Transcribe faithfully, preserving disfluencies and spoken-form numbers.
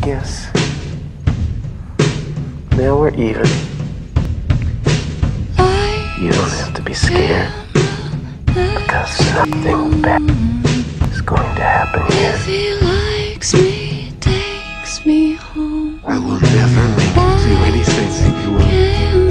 Yes. Now we're even. You don't have to be scared, because nothing bad is going to happen here. If he likes me, takes me home. I will never make you do anything that you will.